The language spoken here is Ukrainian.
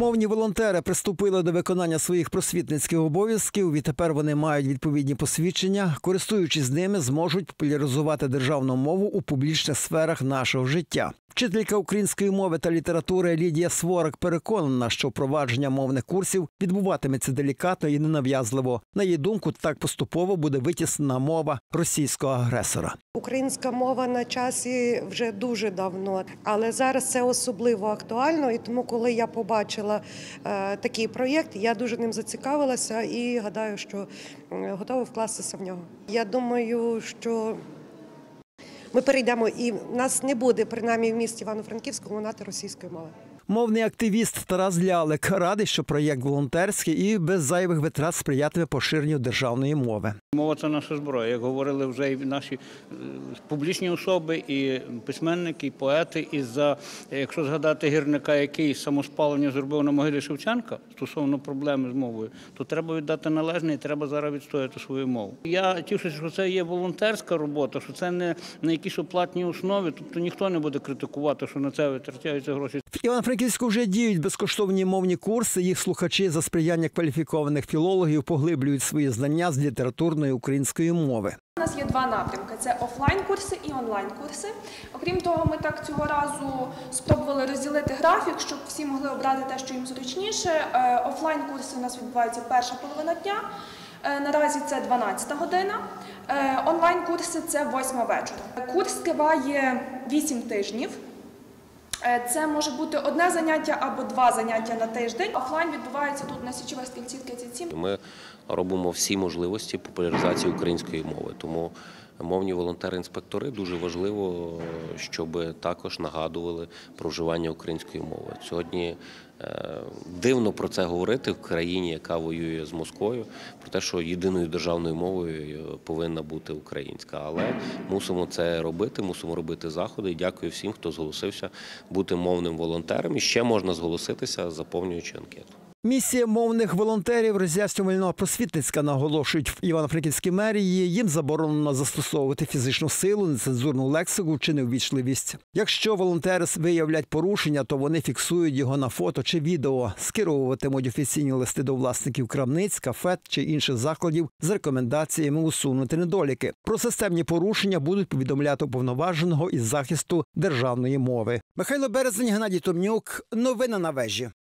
Мовні волонтери приступили до виконання своїх просвітницьких обов'язків. Відтепер вони мають відповідні посвідчення. Користуючись ними, зможуть популяризувати державну мову у публічних сферах нашого життя. Вчителька української мови та літератури Лідія Сворак переконана, що впровадження мовних курсів відбуватиметься делікатно і ненав'язливо. На її думку, так поступово буде витіснена мова російського агресора. Українська мова на часі вже дуже давно, але зараз це особливо актуально. І тому, коли я побачила такий проєкт, я дуже ним зацікавилася і гадаю, що готова вкластися в нього. Я думаю, що ми перейдемо, і в нас не буде, принаймні в місті Івано-Франківську, лунати російської мови. Мовний активіст Тарас Лялик радий, що проєкт волонтерський і без зайвих витрат сприятиме поширенню державної мови. Мова – це наша зброя. Як говорили вже і наші публічні особи, і письменники, і поети. І якщо згадати гірника, який самоспалення зробив на могилі Шевченка стосовно проблеми з мовою, то треба віддати належне і треба зараз відстояти свою мову. Я тішуся, що це є волонтерська робота, що це не на якійсь оплатній основі, тобто ніхто не буде критикувати, що на це витрачаються гроші. В Івано-Франківську вже діють безкоштовні мовні курси. Їх слухачі за сприяння кваліфікованих філологів поглиблюють свої знання з літературної української мови. У нас є два напрямки – це офлайн-курси і онлайн-курси. Окрім того, ми так цього разу спробували розділити графік, щоб всі могли обрати те, що їм зручніше. Офлайн-курси у нас відбуваються перша половина дня. Наразі це 12 година. Онлайн-курси – це 8 вечора. Курс триває 8 тижнів. Це може бути одне заняття або два заняття на тиждень. Офлайн відбувається тут на Січових Стрільців 37. Ми робимо всі можливості популяризації української мови. Тому мовні волонтери-інспектори дуже важливо, щоб також нагадували про вживання української мови. Сьогодні дивно про це говорити в країні, яка воює з Москвою, про те, що єдиною державною мовою повинна бути українська. Але мусимо це робити, мусимо робити заходи. І дякую всім, хто зголосився бути мовним волонтером. І ще можна зголоситися, заповнюючи анкету. Місія мовних волонтерів роз'яснювально-просвітницька, наголошують в Івано-Франківській мерії. Їм заборонено застосовувати фізичну силу, нецензурну лексику чи неввічливість. Якщо волонтери виявлять порушення, то вони фіксують його на фото чи відео, скеровуватимуть офіційні листи до власників крамниць, кафе чи інших закладів з рекомендаціями усунути недоліки. Про системні порушення будуть повідомляти уповноваженого із захисту державної мови. Михайло Березень, Геннадій Томнюк. Новини на вежі.